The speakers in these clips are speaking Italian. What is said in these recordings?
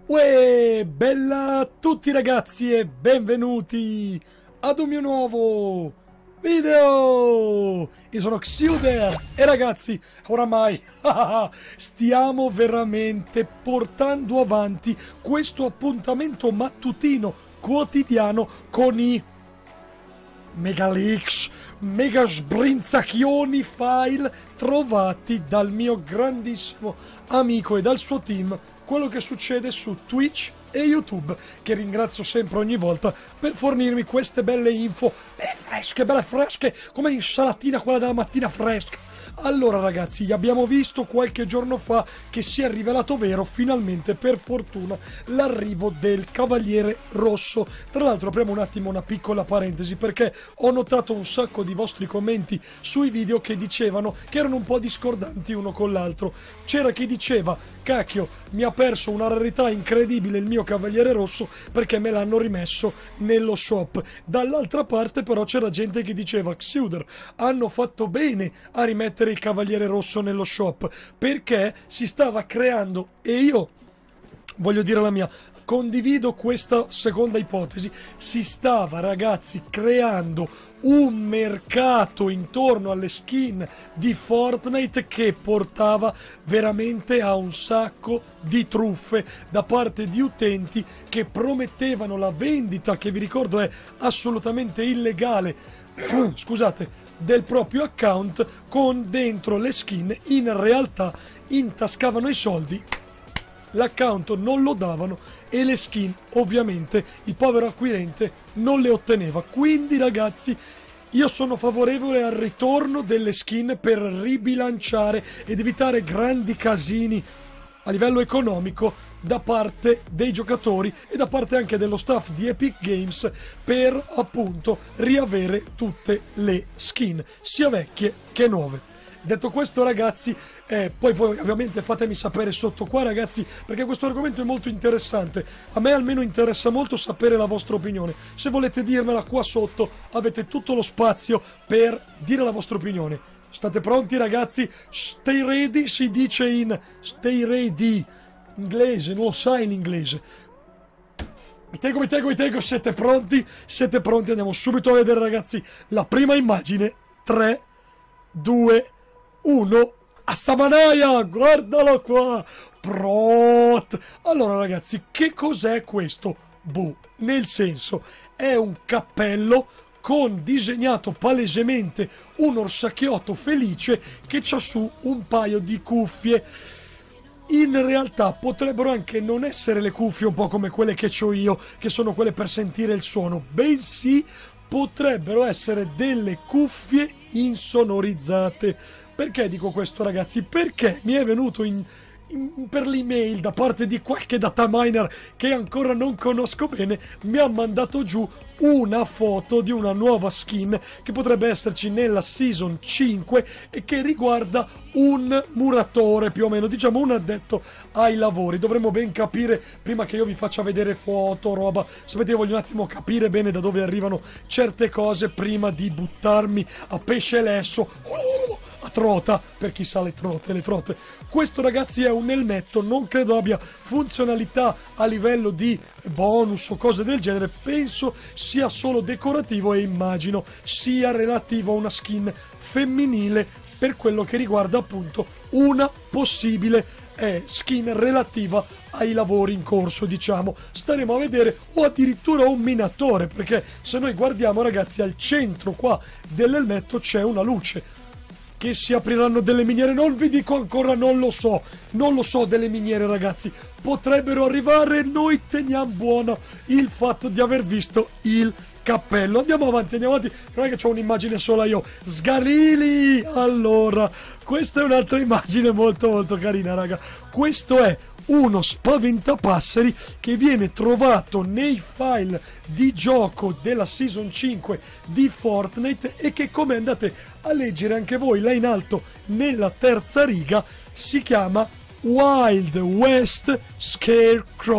Uè, bella a tutti ragazzi e benvenuti ad un mio nuovo video! Io sono Xuder e ragazzi, oramai stiamo veramente portando avanti questo appuntamento mattutino quotidiano con i mega leaks, mega sbrinzacchioni file trovati dal mio grandissimo amico e dal suo team, quello che succede su Twitch e YouTube, che ringrazio sempre ogni volta per fornirmi queste belle info, belle fresche, come l'insalatina quella della mattina fresca. Allora ragazzi, abbiamo visto qualche giorno fa che si è rivelato vero finalmente, per fortuna, l'arrivo del Cavaliere Rosso. Tra l'altro apriamo un attimo una piccola parentesi, perché ho notato un sacco di vostri commenti sui video che dicevano che erano un po' discordanti uno con l'altro. C'era chi diceva: cacchio, mi ha perso una rarità incredibile il mio Cavaliere Rosso perché me l'hanno rimesso nello shop. Dall'altra parte però c'era gente che diceva: Xuder, hanno fatto bene a rimettere il Cavaliere Rosso nello shop, perché si stava creando, e io voglio dire la mia, condivido questa seconda ipotesi, si stava ragazzi creando un mercato intorno alle skin di Fortnite che portava veramente a un sacco di truffe da parte di utenti che promettevano la vendita, che vi ricordo è assolutamente illegale, scusate, del proprio account, con dentro le skin. In realtà intascavano i soldi, l'account non lo davano e le skin ovviamente il povero acquirente non le otteneva. Quindi ragazzi, io sono favorevole al ritorno delle skin per ribilanciare ed evitare grandi casini a livello economico da parte dei giocatori e da parte anche dello staff di Epic Games, per appunto riavere tutte le skin, sia vecchie che nuove. Detto questo ragazzi, poi voi ovviamente fatemi sapere sotto qua ragazzi, perché questo argomento è molto interessante. A me almeno interessa molto sapere la vostra opinione. Se volete dirmela qua sotto avete tutto lo spazio per dire la vostra opinione. State pronti ragazzi? Stay ready si dice in stay ready inglese, non lo sai in inglese. Mi tengo, siete pronti? Siete pronti? Andiamo subito a vedere ragazzi la prima immagine. 3, 2, 1, a Samanaia, guardalo qua, prot. Allora ragazzi, che cos'è questo? Boh, nel senso, è un cappello con disegnato palesemente un orsacchiotto felice che c'ha su un paio di cuffie. In realtà potrebbero anche non essere le cuffie un po' come quelle che ho io, che sono quelle per sentire il suono, bensì potrebbero essere delle cuffie insonorizzate. Perché dico questo ragazzi? Perché mi è venuto per l'email da parte di qualche data miner che ancora non conosco bene, mi ha mandato giù una foto di una nuova skin che potrebbe esserci nella season 5 e che riguarda un muratore, più o meno, diciamo un addetto ai lavori. Dovremmo ben capire, prima che io vi faccia vedere foto, roba, sapete, io voglio un attimo capire bene da dove arrivano certe cose prima di buttarmi a pesce lesso, a trota, per chi sa le trote. Questo ragazzi è un elmetto, non credo abbia funzionalità a livello di bonus o cose del genere, penso sia solo decorativo e immagino sia relativo a una skin femminile, per quello che riguarda appunto una possibile skin relativa ai lavori in corso, diciamo. Staremo a vedere, o addirittura un minatore, perché se noi guardiamo ragazzi al centro qua dell'elmetto c'è una luce. Che si apriranno delle miniere, non vi dico ancora, non lo so delle miniere ragazzi, potrebbero arrivare, noi teniamo buono il fatto di aver visto il cappello. Andiamo avanti, non è che ho un'immagine sola io, sgalili. Allora, questa è un'altra immagine molto molto carina raga, questo è uno spaventapasseri che viene trovato nei file di gioco della season 5 di Fortnite e che, come andate a leggere anche voi là in alto nella terza riga, si chiama Wild West Scarecrow,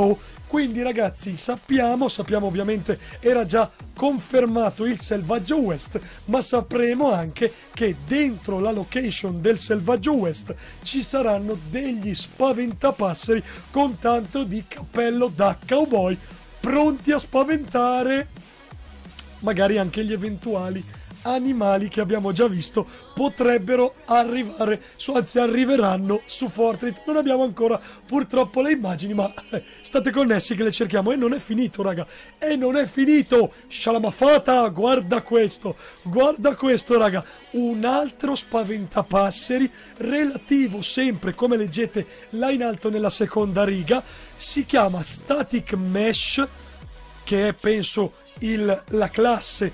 Quindi ragazzi sappiamo ovviamente, era già confermato il Selvaggio West, ma sapremo anche che dentro la location del Selvaggio West ci saranno degli spaventapasseri con tanto di cappello da cowboy, pronti a spaventare magari anche gli eventuali animali che abbiamo già visto potrebbero arrivare, anzi arriveranno su Fortnite. Non abbiamo ancora purtroppo le immagini, ma state connessi che le cerchiamo. E non è finito, raga, e non è finito. Shalamafata, guarda questo, raga, un altro spaventapasseri relativo sempre, come leggete là in alto nella seconda riga, si chiama Static Mesh, che è penso la classe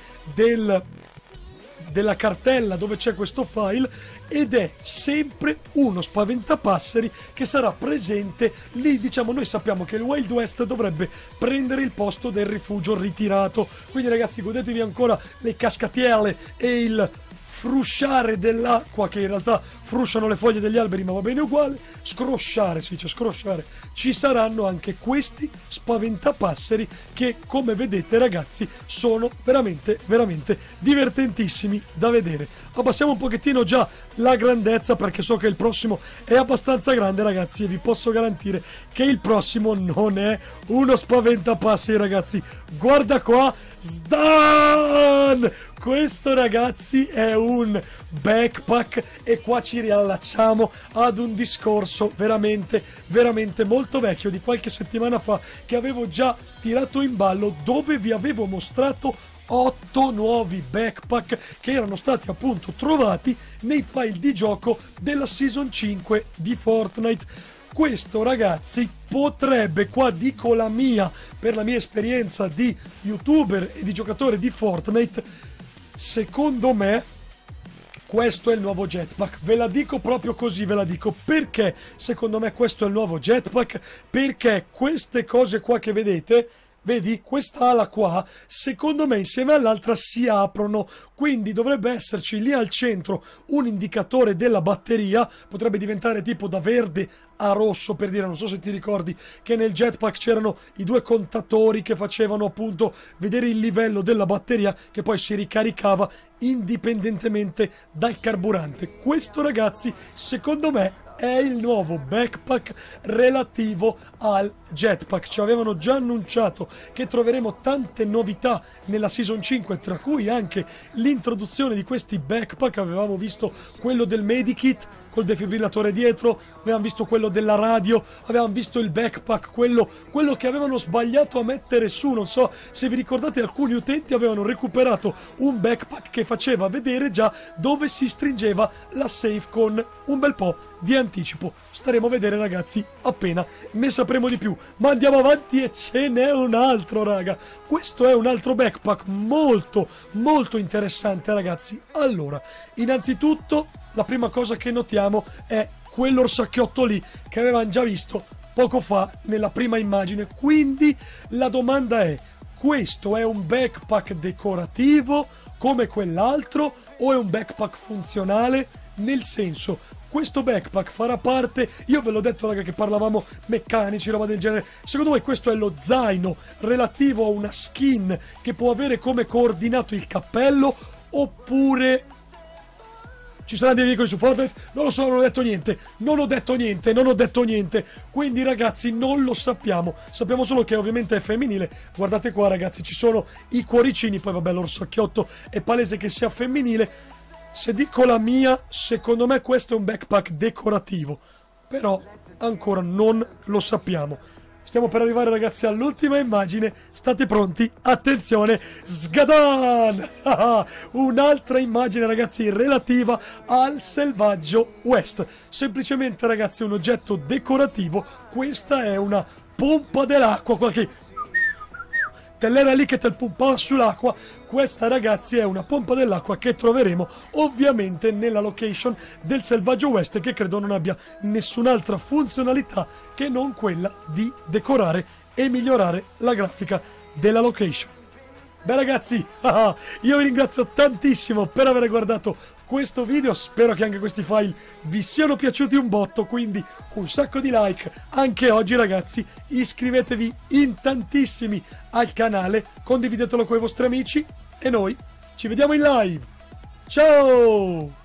della cartella dove c'è questo file, ed è sempre uno spaventapasseri che sarà presente lì. Diciamo, noi sappiamo che il Wild West dovrebbe prendere il posto del rifugio ritirato, quindi ragazzi godetevi ancora le cascatielle e il frusciare dell'acqua, che in realtà frusciano le foglie degli alberi, ma va bene uguale. Scrosciare, si dice scrosciare. Ci saranno anche questi spaventapasseri che, come vedete ragazzi, sono veramente divertentissimi da vedere. Abbassiamo un pochettino già la grandezza, perché so che il prossimo è abbastanza grande ragazzi, e vi posso garantire che il prossimo non è uno spaventapasseri ragazzi. Guarda qua, Sdan! Questo ragazzi è un backpack, e qua ci riallacciamo ad un discorso veramente molto vecchio di qualche settimana fa, che avevo già tirato in ballo, dove vi avevo mostrato 8 nuovi backpack che erano stati appunto trovati nei file di gioco della Season 5 di Fortnite. Questo ragazzi potrebbe, qua dico la mia, per la mia esperienza di youtuber e di giocatore di Fortnite, secondo me questo è il nuovo jetpack. Ve la dico proprio così, ve la dico perché secondo me questo è il nuovo jetpack, perché queste cose qua che vedete, vedi, quest'ala qua, secondo me insieme all'altra si aprono, quindi dovrebbe esserci lì al centro un indicatore della batteria, potrebbe diventare tipo da verde a rosso, per dire, non so se ti ricordi che nel jetpack c'erano i due contatori che facevano appunto vedere il livello della batteria, che poi si ricaricava indipendentemente dal carburante. Questo ragazzi secondo me è il nuovo backpack relativo al jetpack. Ci avevano già annunciato che troveremo tante novità nella Season 5, tra cui anche l'introduzione di questi backpack. Avevamo visto quello del medikit col defibrillatore dietro, avevamo visto quello della radio, avevamo visto il backpack, quello che avevano sbagliato a mettere su. Non so se vi ricordate, alcuni utenti avevano recuperato un backpack che faceva vedere già dove si stringeva la safe con un bel po' di anticipo. Staremo a vedere ragazzi appena ne sapremo di più, ma andiamo avanti e ce n'è un altro, raga. Questo è un altro backpack molto interessante ragazzi. Allora, innanzitutto la prima cosa che notiamo è quell'orsacchiotto lì che avevamo già visto poco fa nella prima immagine. Quindi la domanda è: questo è un backpack decorativo come quell'altro o è un backpack funzionale? Nel senso, questo backpack farà parte, io ve l'ho detto raga che parlavamo meccanici, roba del genere, secondo voi questo è lo zaino relativo a una skin che può avere come coordinato il cappello, oppure ci saranno dei veicoli su Fortnite? Non lo so, non ho detto niente, quindi ragazzi non lo sappiamo, sappiamo solo che ovviamente è femminile. Guardate qua ragazzi, ci sono i cuoricini, poi vabbè l'orsacchiotto è palese che sia femminile. Se dico la mia, secondo me questo è un backpack decorativo, però ancora non lo sappiamo. Stiamo per arrivare ragazzi all'ultima immagine, state pronti? Attenzione, sgadan! Un'altra immagine ragazzi relativa al Selvaggio West, semplicemente ragazzi un oggetto decorativo. Questa è una pompa dell'acqua, qualche tellera lì che te pompava sull'acqua. Questa ragazzi è una pompa dell'acqua che troveremo ovviamente nella location del Selvaggio West, che credo non abbia nessun'altra funzionalità che non quella di decorare e migliorare la grafica della location. Beh ragazzi, io vi ringrazio tantissimo per aver guardato questo video, spero che anche questi file vi siano piaciuti un botto, quindi un sacco di like anche oggi ragazzi, iscrivetevi in tantissimi al canale, condividetelo con i vostri amici e noi ci vediamo in live, ciao!